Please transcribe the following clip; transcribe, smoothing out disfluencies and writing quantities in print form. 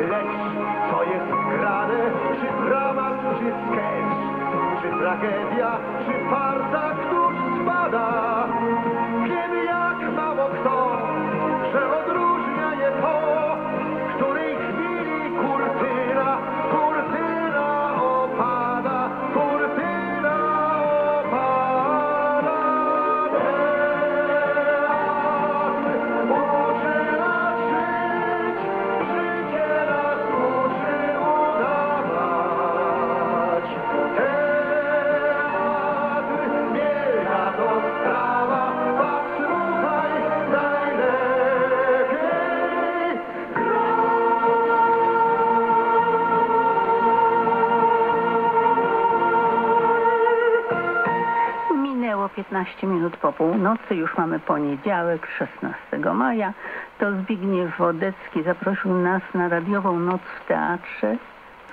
Lecz co jest grane, czy dramat, czy sketch, czy tragedia, czy farsa, któż spada? Wiem jak mało kto, że odróżnia je to, w której chwili kurtyna opada, kurtyna opada. Teatr uczy nas żyć, życie nas uczy udawać. Teatr wielka to sprawa, patrz tutaj najlepiej gra. Minęło 15 minut po północy, już mamy poniedziałek, 16 maja. To Zbigniew Wodecki zaprosił nas na radiową noc w teatrze